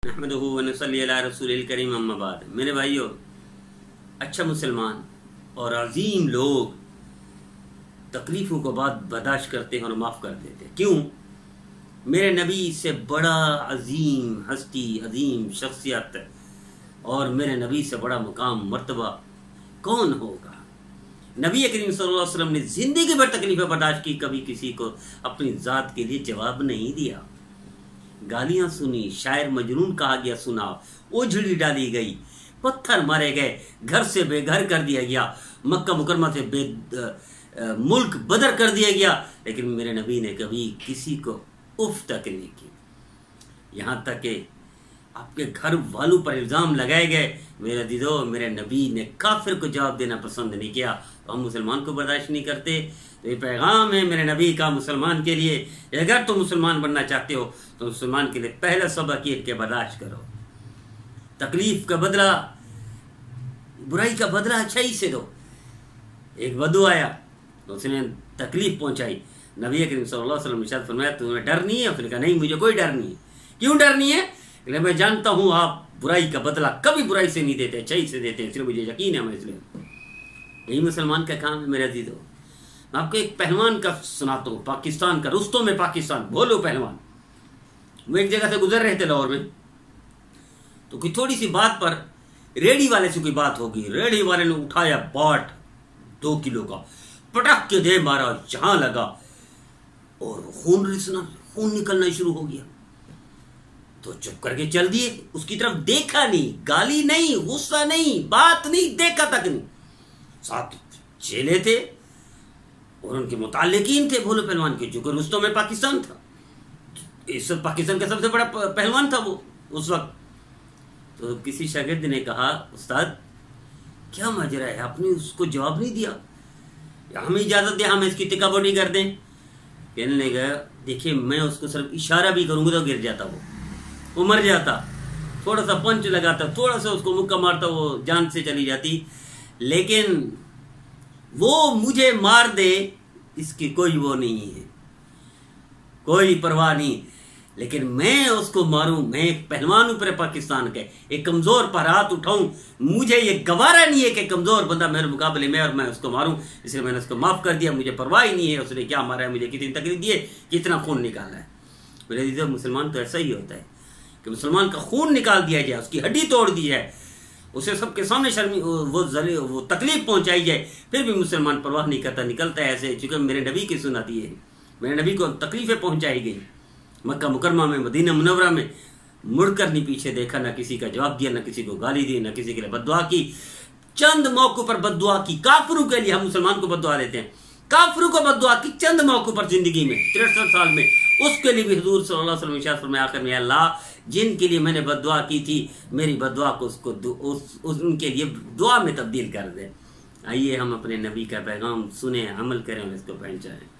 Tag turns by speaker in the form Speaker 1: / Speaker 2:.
Speaker 1: नहमदुहु व नसल्ली अला रसूलिल करीम अम्मा बाद। मेरे भाइयों, अच्छा मुसलमान और अजीम लोग तकलीफ़ों को बाद बर्दाश्त करते हैं और माफ़ कर देते हैं। क्यों? मेरे नबी से बड़ा अजीम हस्ती, अजीम शख्सियत और मेरे नबी से बड़ा मुकाम मर्तबा कौन होगा? नबी करीम सल्लल्लाहु अलैहि वसल्लम ने ज़िंदगी भर तकलीफ़ें बर्दाश्त की, कभी किसी को अपनी ज़ात के लिए जवाब नहीं दिया। गालियाँ सुनी, शायर मजनून कहा गया, सुना, ओझड़ी डाली गई, पत्थर मारे गए, घर से बेघर कर दिया गया, मक्का मुकरमा से मुल्क बदर कर दिया गया, लेकिन मेरे नबी ने कभी किसी को उफ तक नहीं की। यहाँ तक कि आपके घर वालों पर इल्ज़ाम लगाए गए, मेरे दीदो मेरे नबी ने काफिर को जवाब देना पसंद नहीं किया। तो हम मुसलमान को बर्दाश्त नहीं करते। तो ये पैगाम है मेरे नबी का मुसलमान के लिए, अगर तुम मुसलमान बनना चाहते हो तो मुसलमान के लिए पहला सबक ये कि बर्दाश्त करो। तकलीफ का बदला, बुराई का बदला अच्छाई से दो। एक बद्दू आया तो उसने तकलीफ पहुंचाई, नबी करीम सल्लल्लाहु अलैहि वसल्लम ने इरशाद फरमाया तुम्हें डर नहीं है? उसने कहा नहीं, मुझे कोई डर नहीं है। क्यों डर नहीं है? मैं जानता हूँ आप बुराई का बदला कभी बुराई से नहीं देते, अच्छाई से देते हैं, सिर्फ मुझे यकीन है, मैं इसलिए। यही मुसलमान का काम है मेरे अजीजों। मैं आपको एक पहलवान का सुनाता हूँ, पाकिस्तान का, रुस्तों में पाकिस्तान, भोलो पहलवान। वो एक जगह से गुजर रहे थे लाहौर में, तो कोई थोड़ी सी बात पर रेडी वाले से कोई बात होगी। रेडी वाले ने उठाया बाट 2 किलो का, पटक के दे मारा, जहां लगा और खून निकलना शुरू हो गया। तो चुप करके चल दिए, उसकी तरफ देखा नहीं, गाली नहीं, गुस्सा नहीं, बात नहीं, देखा तक नहीं। साथ चेले थे और उनके मुताल्लिकीन थे भोले पहलवान के, जो कि रुस्तों में पाकिस्तान था। इस पाकिस्तान का सबसे बड़ा पहलवान था वो उस वक्त। तो किसी शागिर्द ने कहा उस्ताद क्या माजरा है, आपने उसको जवाब नहीं दिया, हमें इजाजत दे, हम इसकी टिका बोटी कर दें। कहने लगा देखिए मैं उसको सिर्फ इशारा भी करूंगा तो गिर जाता, वो मर जाता। थोड़ा सा पंच लगाता, थोड़ा सा उसको मुक्का मारता, वो जान से चली जाती। लेकिन वो मुझे मार दे इसकी कोई वो नहीं है, कोई परवाह नहीं। लेकिन मैं उसको मारूं, मैं एक पहलवान हूं पूरे पाकिस्तान के, एक कमजोर पर हाथ उठाऊं, मुझे ये गवारा नहीं है कि कमजोर बंदा मेरे मुकाबले में और मैं उसको मारूं। इसलिए मैंने उसको माफ कर दिया, मुझे परवाह ही नहीं है उसने क्या मारा है, मुझे कितनी तकलीफ दी है, कितना खून निकाला है। मेरे दीदी मुसलमान तो ऐसा ही होता है कि मुसलमान का खून निकाल दिया जाए, उसकी हड्डी तोड़ दी जाए, उसे सबके सामने वो तकलीफ पहुंचाई जाए, फिर भी मुसलमान परवाह नहीं करता, निकलता है ऐसे। चूंकि मेरे नबी की सुन्नत है, मेरे नबी को तकलीफें पहुंचाई गई। मक्का मुकरमा में, मदीना मुनव्वरा में मुड़कर नहीं पीछे देखा, ना किसी का जवाब दिया, ना किसी को गाली दी, ना किसी के लिए बद्दुआ की। चंद मौकों पर बद्दुआ की, काफिरों के लिए हम मुसलमान को बद्दुआ देते हैं, काफिरों को बद्दुआ की चंद मौकों पर जिंदगी में 63 साल में, उसके लिए भी हुजूर सल्लल्लाहु अलैहि वसल्लम इरशाद फरमाया आखिर में, अल्लाह जिनके लिए मैंने बद्दुआ की थी, मेरी बद्दुआ को उनके लिए दुआ में तब्दील कर दे। आइए हम अपने नबी का पैगाम सुने, अमल करें और इसको पहचाएं।